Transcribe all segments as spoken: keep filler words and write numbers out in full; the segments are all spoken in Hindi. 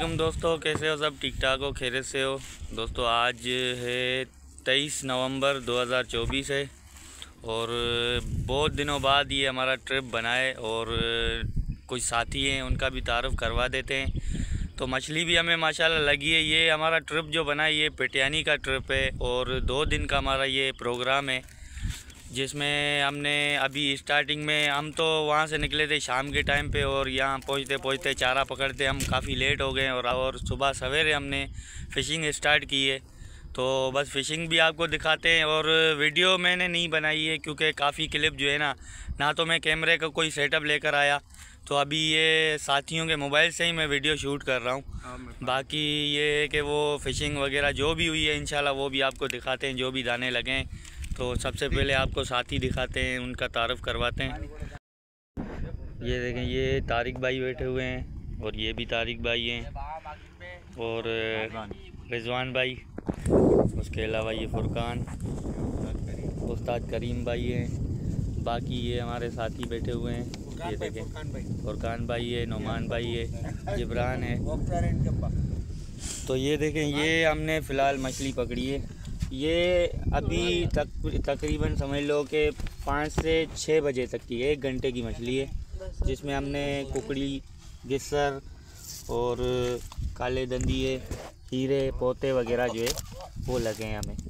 वालेकुम दोस्तों, कैसे हो सब? ठीक ठाक हो, खैरियत से हो? दोस्तों आज है तेईस नवंबर दो हज़ार चौबीस है और बहुत दिनों बाद ये हमारा ट्रिप बना है और कुछ साथी हैं उनका भी तारुफ करवा देते हैं। तो मछली भी हमें माशाल्लाह लगी है। ये हमारा ट्रिप जो बना है ये पेटियानी का ट्रिप है और दो दिन का हमारा ये प्रोग्राम है, जिसमें हमने अभी स्टार्टिंग में हम तो वहाँ से निकले थे शाम के टाइम पे और यहाँ पहुँचते पहुँचते चारा पकड़ते हम काफ़ी लेट हो गए और और सुबह सवेरे हमने फ़िशिंग स्टार्ट की है। तो बस फ़िशिंग भी आपको दिखाते हैं और वीडियो मैंने नहीं बनाई है क्योंकि काफ़ी क्लिप जो है ना ना तो मैं कैमरे का कोई सेटअप लेकर आया, तो अभी ये साथियों के मोबाइल से ही मैं वीडियो शूट कर रहा हूँ। बाकी ये है कि वो फ़िशिंग वगैरह जो भी हुई है इंशाल्लाह वो भी आपको दिखाते हैं, जो भी दाने लगें। तो सबसे पहले आपको साथी दिखाते हैं, उनका तारुफ करवाते हैं। ये देखें, ये तारिक भाई बैठे हुए हैं और ये भी तारिक भाई हैं और रिजवान भाई, उसके अलावा ये फुरकान, उस्ताद करीम भाई हैं। बाकी ये हमारे साथी बैठे हुए हैं, ये देखें फुरकान भाई है, नोमान भाई है, जिब्रान है। तो ये देखें, ये हमने फ़िलहाल मछली पकड़ी है। ये अभी तक तकरीबन समझ लो कि पाँच से छः बजे तक की एक घंटे की मछली है, जिसमें हमने कुकड़ी, गिस्सर और काले दंदिये, हीरे, पोते वगैरह जो है वो लगे हैं हमें।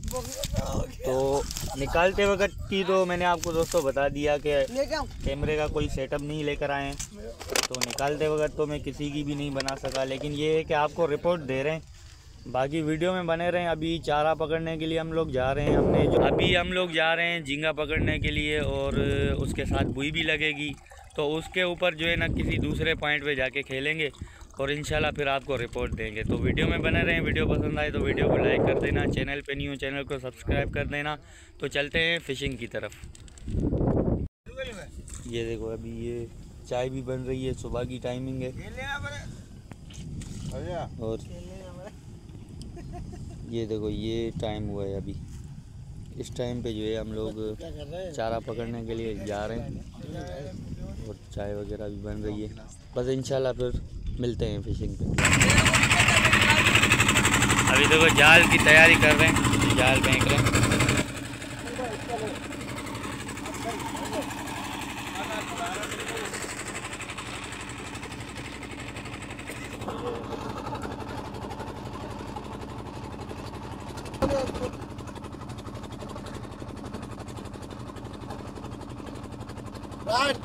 तो निकालते वक्त की तो मैंने आपको दोस्तों बता दिया कि कैमरे का कोई सेटअप नहीं लेकर आए हैं, तो निकालते वक्त तो मैं किसी की भी नहीं बना सका, लेकिन ये है कि आपको रिपोर्ट दे रहे हैं। बाकी वीडियो में बने रहें। अभी चारा पकड़ने के लिए हम लोग जा रहे हैं, हमने जो अभी हम लोग जा रहे हैं झींगा पकड़ने के लिए और उसके साथ बुई भी लगेगी, तो उसके ऊपर जो है ना किसी दूसरे पॉइंट पे जाके खेलेंगे और इंशाल्लाह फिर आपको रिपोर्ट देंगे। तो वीडियो में बने रहें। वीडियो पसंद आए तो वीडियो को लाइक कर देना, चैनल पे नहीं हो चैनल को सब्सक्राइब कर देना। तो चलते हैं फ़िशिंग की तरफ। ये देखो, अभी ये चाय भी बन रही है, सुबह की टाइमिंग है और ये देखो ये टाइम हुआ है अभी। इस टाइम पे जो है हम लोग चारा पकड़ने के लिए जा रहे हैं और चाय वगैरह भी बन रही है। बस इंशाल्लाह फिर मिलते हैं फ़िशिंग पे। अभी देखो जाल की तैयारी कर रहे हैं, जाल फेंक रहे हैं। Right.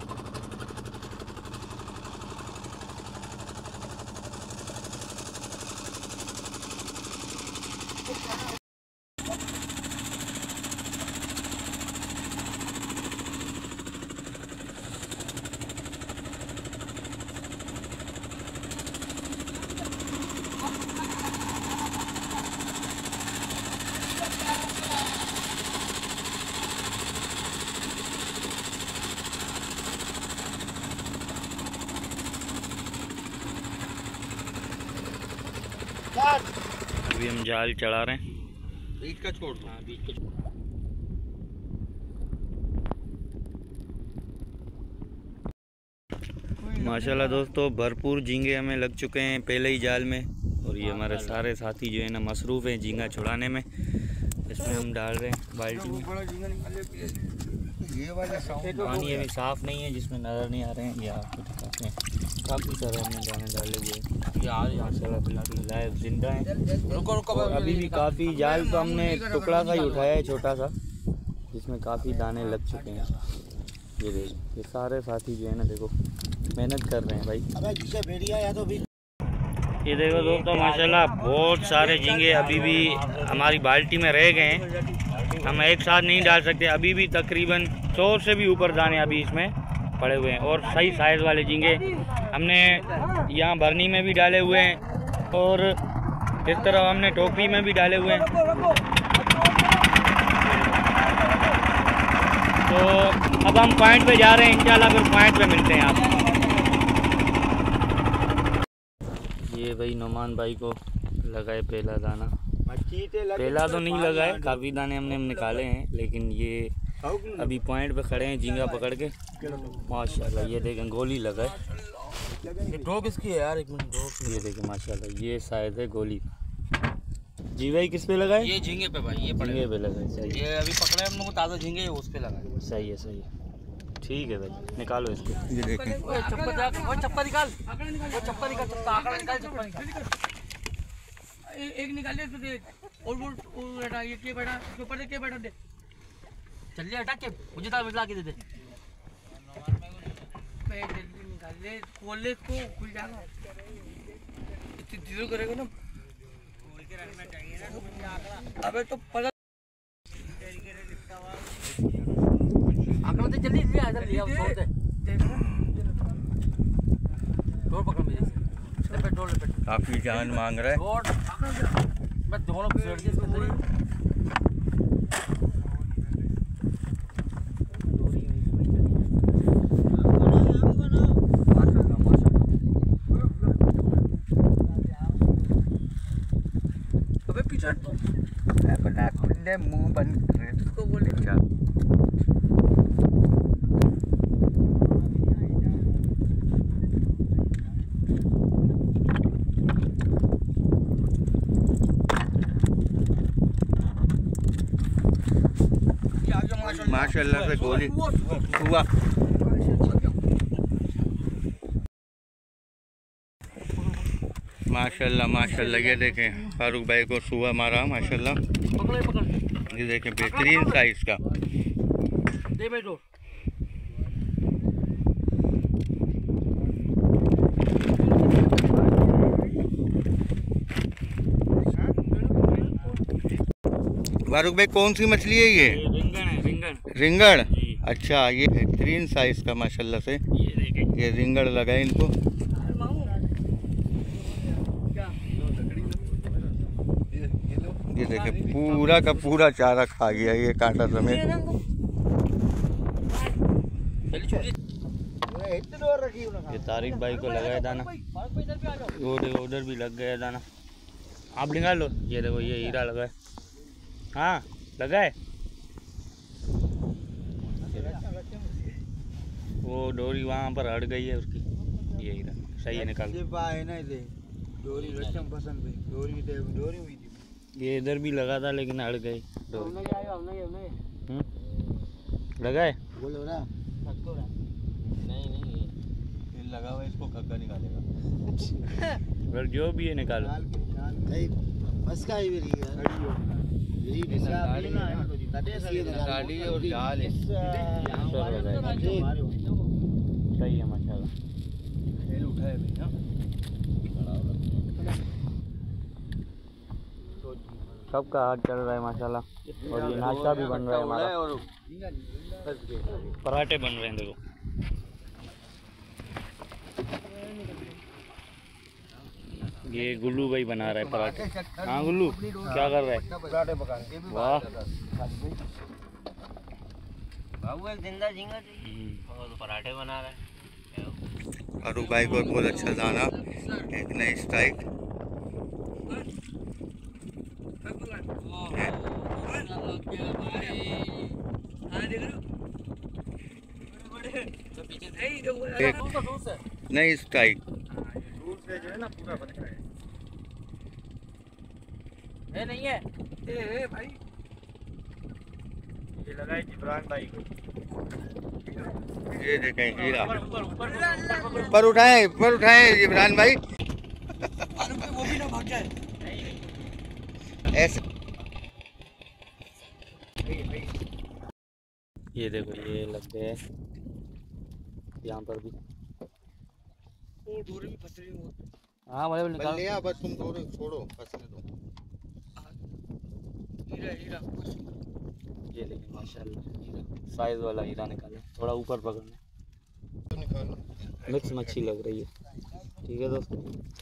अभी हम जाल चढ़ा रहे हैं, बीच का छोड़ दो। हाँ, बीच का माशाल्लाह दोस्तों भरपूर झींगे हमें लग चुके हैं पहले ही जाल में और ये हमारे सारे साथी जो है ना मसरूफ़ हैं झींगा छुड़ाने में। इसमें हम डाल रहे हैं बाल्टी में। पानी अभी साफ़ नहीं है, जिसमें नज़र नहीं आ रहे हैं, ये आपको दिखाते हैं। काफ़ी सारे हमने दाने डाले हुए हैं, लाइव जिंदा हैं। अभी भी काफ़ी जाल तो हमने टुकड़ा सा ही उठाया है छोटा सा, जिसमें काफ़ी दाने लग चुके हैं। ये देखो, ये सारे साथी जो है ना देखो मेहनत कर रहे हैं भाई। ये देखो दोस्तों माशाल्लाह बहुत सारे झींगे अभी भी हमारी बाल्टी में रह गए हैं। हम एक साथ नहीं डाल सकते, अभी भी तकरीबन सौ से भी ऊपर दाने अभी इसमें पड़े हुए हैं और सही साइज़ वाले झींगे हमने यहाँ भरनी में भी डाले हुए हैं और इस तरह हमने टोकरी में भी डाले हुए हैं। तो अब हम पॉइंट पे जा रहे हैं, इंशाल्लाह फिर पॉइंट पे मिलते हैं आप। ये भाई नोमान भाई को लगाए पहला दाना, पहला तो नहीं लगा है, काफ़ी दाने हमने निकाले हैं, लेकिन ये अभी पॉइंट पे खड़े हैं झींगा पकड़ के। माशाल्लाह ये देखें गोली लगा है। ये ड्रॉ किसकी है यार? एक मिनट ड्रॉ। ये देखिए माशाल्लाह, ये शायद है गोली। जी भाई किस पे लगा है? ये झींगे पे भाई, ये झींगे पे लगा है। सही, ये अभी पकड़े हम लोग ताज़ा झींगे, उस पे लगा है। सही है सही है, ठीक है भाई, निकालो इसको। ये देखें, ओए चप्पा, वो चप्पा निकाल, वो चप्पा निकाल, चप्पा आंकड़ा निकाल, चप्पा निकाल। एक निकाल ले तो दे, और वो बेटा ये के बेटा के ऊपर दे, के बेटा दे, चल ले हटा के मुझे तार मिला के दे दे। मैं जल्दी निकाल ले, खोल ले इसको, खुल जाएगा। इतनी धीरे करेगा ना, खोल के रखना चाहिए ना। अबे तो पता आंकड़ा दे जल्दी, ले इधर ले, छोड़ दे, डोर पकड़ मेरे से, ले पेट्रोल ले पेट्रोल। काफी जान मांग रहा है। डोर मैं दोनों को सेट इसके अंदर ही। अबे पीछे अपना खुले मुंह बंद कर इसको बोले क्या? माशाल्लाह से गोली हुआ। माशाल्लाह माशाल्लाह, ये देखें फारूक भाई को सुबह मारा माशाल्लाह। ये देखें बेहतरीन साइज का। दे भाई डोर। फारूक भाई कौन सी मछली है ये? रिंगण है, रिंगण। रिंगड़। अच्छा, ये बेहतरीन साइज का माशाल्लाह से। ये देखें, ये रिंगड़ लगा है इनको। ये देखें पूरा का पूरा चारा खा गया ये कांटा समेत। ये तारिक भाई को लगा है दाना, वो देखो उधर भी लग गया दाना। आप निकाल लो, ये देखो ये हीरा लगा है। हाँ लगा है, वो डोरी वहाँ पर अड़ गई है उसकी। ये हीरा सही है, निकाल। डोरी लक्षम पसंद है, डोरी डोरी हुई थी। ये इधर भी लगा था लेकिन अड़ गई डोरी। लगा है, बोलो ना, नहीं नहीं लगा हुआ, इसको कग्गा निकालेगा। फिर जो भी है निकालो। नहीं बस का ही मेरी गाड़ी और जाल है, सही है माशाल्लाह। उठा है भैया, सबका हाथ चल रहा है माशाल्लाह। और ये नाश्ता भी बन रहा है हमारा, और पराठे बन रहे हैं देखो। ये गुल्लू भाई बना रहा है पराठे। हाँ गुल्लू क्या कर रहा है? पराठे पका रहे हैं। वाह, बाबू एक जिंदा झींगा और पराठे बना रहा है। फारूक भाई को बहुत अच्छा दाना, एक नई स्ट्राइक। एक नई स्ट्राइक। नहीं है ए भाई, ये लगा है जिब्रान भाई को। ये देखें हीरा, पर उठाए पर उठाए जिब्रान भाई। वो भी ना भाग जाए ऐसे। ये देखो ये लग गए यहाँ पर भी। वो डोरी भी फंस रही है। हाँ भाई निकाल लिया, बस तुम डोरी छोड़ो, फंसने दो। हीरा हीरा, ये देखिए माशाल्लाह हीरा, साइज वाला हीरा निकाले। थोड़ा ऊपर पकड़ना, निकालो। मिक्स मच्छी लग रही है। ठीक है दोस्तों,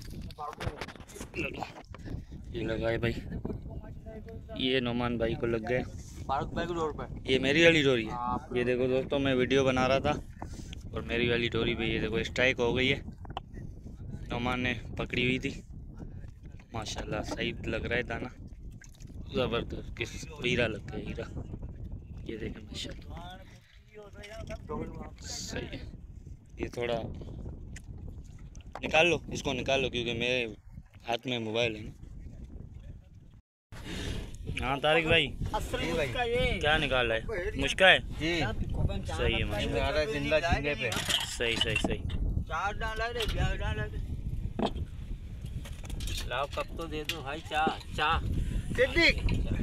ये लगा है भाई, ये नोमान भाई को लग गए। फारूक भाई को डोर पे। ये मेरी वाली डोरी है। ये देखो दोस्तों, मैं वीडियो बना रहा था और मेरी वाली डोरी पे ये देखो स्ट्राइक हो गई है। नोमान ने पकड़ी हुई थी माशाल्लाह, सही लग रहा है दाना, ज़बरदस्त। किस हीरा लग गया हीरा, ये देखें माशाल्लाह सही है। ये थोड़ा निकाल लो इसको, निकाल लो क्योंकि मेरे हाथ में मोबाइल है ना। हाँ तारिक भाई, क्या निकाल रहा है? मुश्का है जी, सही है माशाल्लाह। जिंदा झींगे पे सही सही सही। चार डाला रे, ब्याह डाला रे। लाओ कप तो दे दो भाई, चाह चाह। सिद्दीक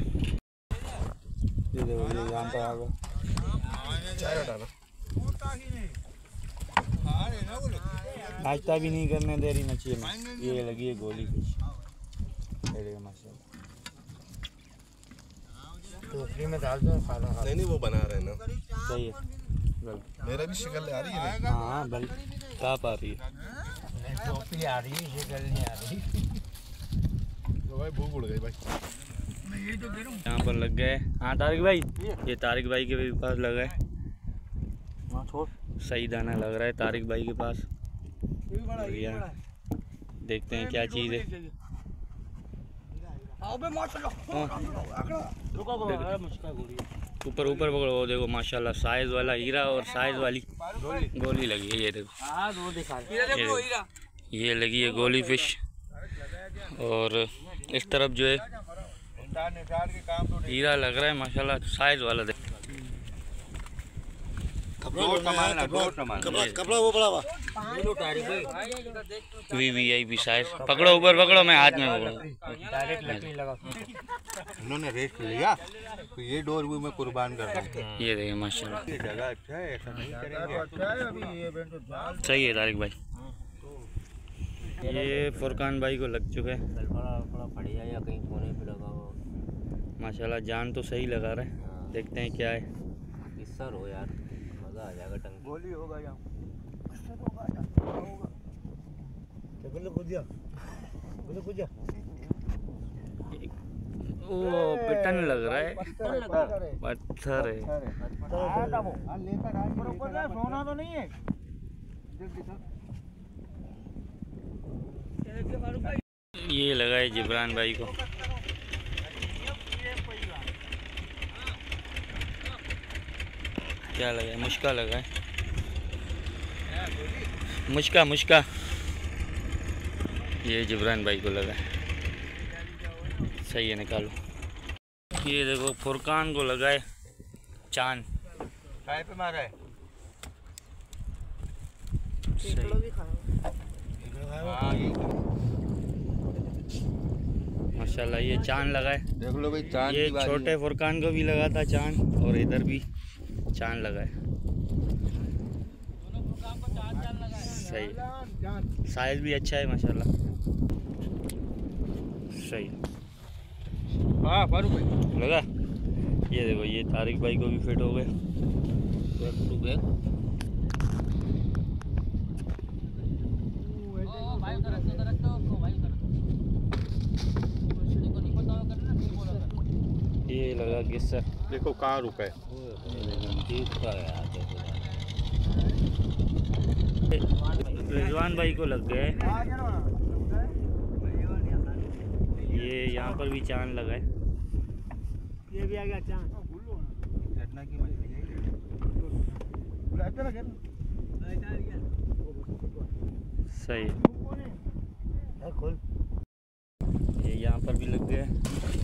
ये देखो ये यहाँ पे आ गया। चाय डालो। नाश्ता भी नहीं करने दे रही मछली में। ये लगी है गोली फिश, ये देखो माशाल्लाह। टोकरी में डाल दो, खाना खा। नहीं नहीं वो बना रहे हैं ना। सही है, गलत। मेरा भी शिकल आ रही है। हाँ बल काप आ रही है। टोपी आ रही है, शिकल नहीं आ रही। तो भाई भूख उड़ गई भाई। यहाँ पर लग गए। हाँ तारिक भाई, ये तारिक भाई के भी पास लगा है। सही दाना लग रहा है तारिक भाई के पास। बढ़िया, देखते हैं क्या चीज़ है। ऊपर ऊपर पकड़ो, वो देखो माशाल्लाह साइज वाला हीरा और साइज वाली गोली लगी है। ये देखो, ये देखो ये लगी है गोली फिश। और इस तरफ जो है हीरा लग रहा है माशाल्लाह, साइज वाला देखो। कपड़ा वो बड़ा हुआ V V I P size. पकड़ो ऊपर पकड़ो, मैं हाथ में पकड़ो। उन्होंने रेट लिया तो ये डोर भी मैं कुर्बान कर रहा हूँ। ये देखिए माशाल्लाह, ये जगह अच्छा है, ऐसा नहीं करेंगे। सही है तारिक भाई। ये फुरकान भाई को लग चुका है बढ़िया, या कहीं कोने पे लगा हो माशाल्लाह। जान तो सही लगा रहा है, देखते हैं क्या है। किस्सा रो यार, मजा आ जाएगा। टंग गोली होगा या वो पिटन लग रहा है, पत्थर है। सोना तो नहीं है। ये लगा है जिब्रान भाई को। क्या लगा है? मुश्का लगा है, मुश्का मुश्का। ये जिब्रान भाई को लगा है। सही है, निकालो। ये देखो फुरकान को लगा है चांद। काय पे मारा है? माशाल्लाह ये चांद लगा है। देख लो भाई, चांद ये की बारी छोटे है। फुरकान को भी लगा था चांद, और इधर भी चांद लगा है। सही, साइज भी अच्छा है माशाल्लाह। सही हाँ फारूक भाई लगा। ये देखो ये तारिक भाई को भी फिट हो गए। ये लगा गिस्सर। देखो कहाँ रुका है। रिजवान भाई को लग गए। ये यहाँ पर भी चांद लगा है। ये भी आ गया चांद। सही ये यहाँ पर भी लग गया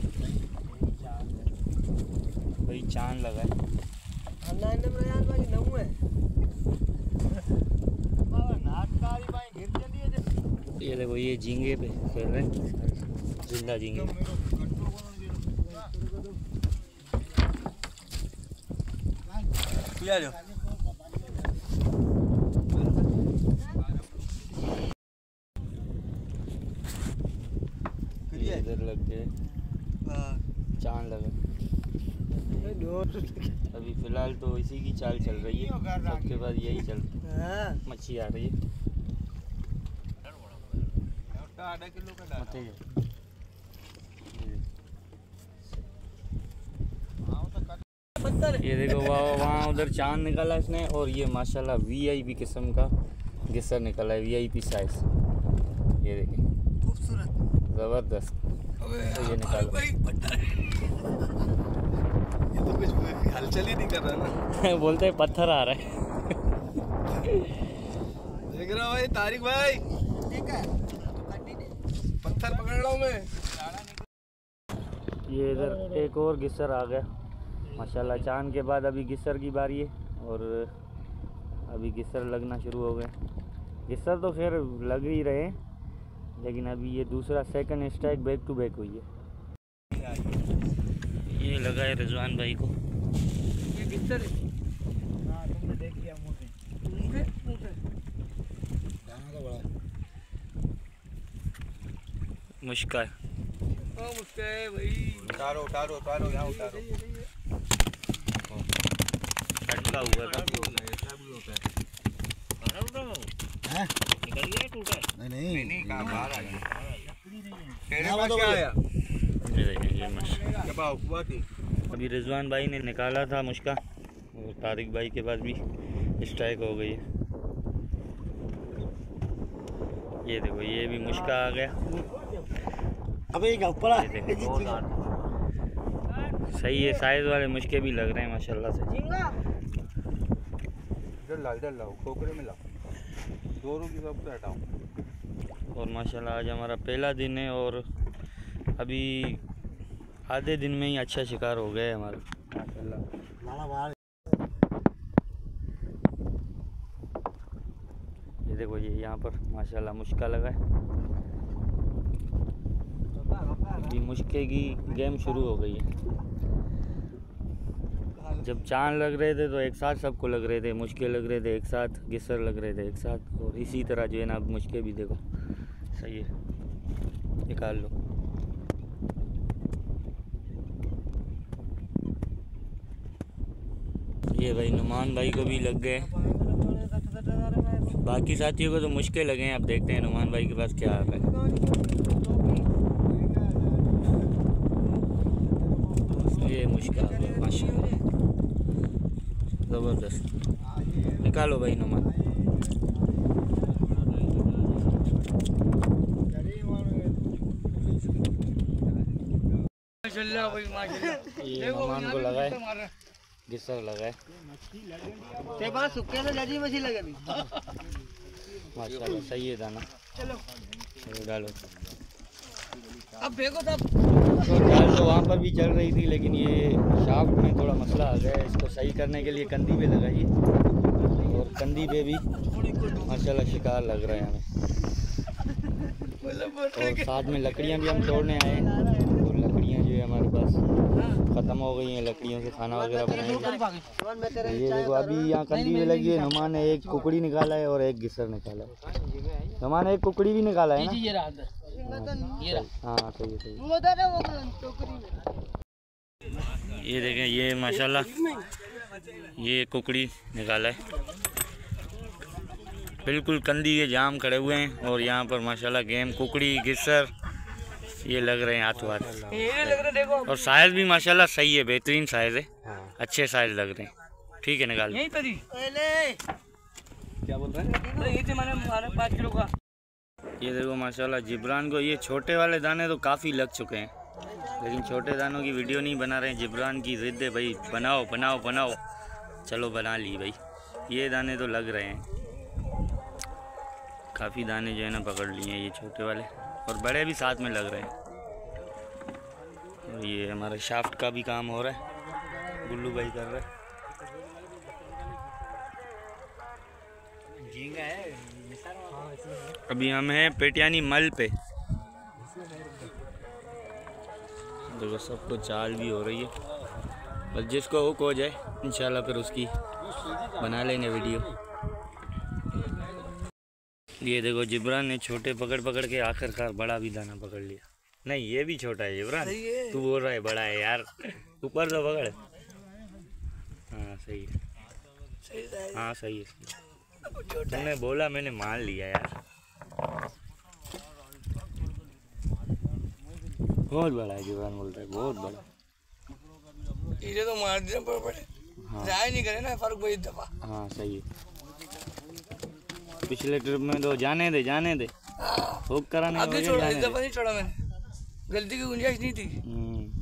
भाई, चांद लगा है। ये देखो ये झींगे पे खेल रहे हैं, जिंदा झींगे। इधर लग गए चांद लगा। अभी फिलहाल तो इसी की चाल चल रही है, सबके बाद यही चल मच्छी आ रही है। ये देखो वहाँ वहाँ उधर चांद निकाला इसने, और ये माशाल्लाह वीआईपी किस्म का गिस्सर निकाला है, वीआईपी साइज। ये देखिए ज़बरदस्त। तो ये निकालो। ये तो कुछ हलचल ही नहीं कर रहा ना। बोलते हैं पत्थर आ रहा है। देख रहा भाई तारिक भाई, पत्थर पकड़ रहा हूँ मैं। ये इधर एक और गिस्सर आ गया माशाल्लाह। चांद के बाद अभी गिस्सर की बारी है और अभी गिस्सर लगना शुरू हो गए। गिस्सर तो खैर लग ही रहे हैं, लेकिन अभी ये दूसरा second strike back to back हुई है। ये लगा है रिजवान भाई को। ये गिस्सर है। हाँ तुमने देख लिया मुँह से। मुँह से मुँह से दाना तो बड़ा मुश्का है। हाँ मुश्किल है भाई। उतारो उतारो उतारो यहाँ उतारो। अटका हुआ था। निकल गया टूटा? नहीं नहीं नहीं कहाँ बाहर आ गया। तेरे पास क्या आया? ये देखिए ये मुश्का। क्या बात हुआ थी? अभी रिजवान भाई ने निकाला था मुश्का और तारिक भाई के पास भी स्ट्राइक हो गई है। ये देखो ये भी मुश्का आ गया। अबे ये ऊपर आ। सही है, साइज वाले मुश्के भी लग रहे हैं माशाल्लाह से। इधर ला इधर लाओ, खोखरे में लाओ, दोनों की सबसे हटाओ। और माशाल्लाह आज हमारा पहला दिन है और अभी आधे दिन में ही अच्छा शिकार हो गया है हमारा माशाल्लाह। ये देखो ये यहाँ पर माशाल्लाह मुश्का लगा है। अभी मुश्के की गेम शुरू हो गई है। जब चांद लग रहे थे तो एक साथ सबको लग रहे थे, मुश्के लग रहे थे एक साथ, गिस्सर लग रहे थे एक साथ, और इसी तरह जो है ना अब मुश्के भी देखो। सही है, निकाल लो। ये भाई नुमान भाई को भी लग गए, बाकी साथियों को तो मुश्के लगे हैं। अब देखते हैं नुमान भाई के पास क्या आ रहा है। ये मुश्किल माशाल्लाह ज़बरदस्त। निकालो भाई नुमान। माशाल्लाह भाई माशाल्लाह। ये नुमान को लगा है, गिस्सर लगा है माशाल्लाह। सही है दाना। चलो चलो डालो। अब फेंको तब। तो जाल तो वहाँ पर भी चल रही थी, लेकिन ये शाफ्ट में थोड़ा मसला आ गया है। इसको सही करने के लिए कंदी पे लगाइए, और कंदी पे भी माशाल्लाह शिकार लग रहे हैं हमें। और साथ में लकड़ियाँ भी हम तोड़ने आए हैं, और लकड़ियाँ जो है हमारे पास ख़त्म हो गई हैं। लकड़ियों से खाना वगैरह बनाएंगे। ये देखो अभी यहाँ कंदी पे लगी है। नुमान ने एक कुकड़ी निकाला है और एक गिस्सर निकाला है। नुमान ने एक कुकड़ी भी निकाला है ना? ये रहा अंदर। हाँ सही है, सही है। ये देखें ये माशाल्लाह ये कुकड़ी निकाला है। बिल्कुल कंदी के जाम खड़े हुए हैं, और यहाँ पर माशाल्लाह गेम कुकड़ी गिस्सर ये लग रहे हैं हाथों हाथ। और साइज भी माशाल्लाह सही है, बेहतरीन साइज है, अच्छे साइज लग रहे हैं। ठीक है निकाल। यहीं पर ही क्या बोल रहे हैं? यहीं से मैंने मारा पाँच किलो का। ये देखो माशाल्लाह जिब्रान को ये छोटे वाले दाने तो काफ़ी लग चुके हैं, लेकिन छोटे दानों की वीडियो नहीं बना रहे हैं। जिब्रान की जिद है भाई, बनाओ बनाओ बनाओ। चलो बना ली भाई। ये दाने तो लग रहे हैं, काफ़ी दाने जो है ना पकड़ लिए हैं ये छोटे वाले, और बड़े भी साथ में लग रहे हैं। और ये हमारे शाफ्ट का भी काम हो रहा है, गुल्लू भाई कर रहे हैं। झींगा है अभी हम हैं पेटियानी मल पे। देखो सबको चाल भी हो रही है, बस जिसको हुक हो जाए इंशाल्लाह फिर उसकी बना लेंगे वीडियो। ये देखो जिब्रान ने छोटे पकड़ पकड़ के आखिरकार बड़ा भी दाना पकड़ लिया। नहीं ये भी छोटा है जिब्रान, तू बोल रहा है बड़ा है यार, ऊपर तो पकड़। हाँ सही है, हाँ सही है। तुमने बोला मैंने मान लिया यार। बहुत बड़ा है जिब्रान बोल रहा है, बहुत बड़ा। इसे तो मार देना पड़ पड़े। हाँ जाए नहीं करे ना फर्क भाई दफा। हाँ सही है। पिछले ट्रिप में तो जाने दे जाने दे हुक कराने अब छोड़ा, इस दफा नहीं छोड़ा मैंने, गलती की गुंजाइश नहीं थी।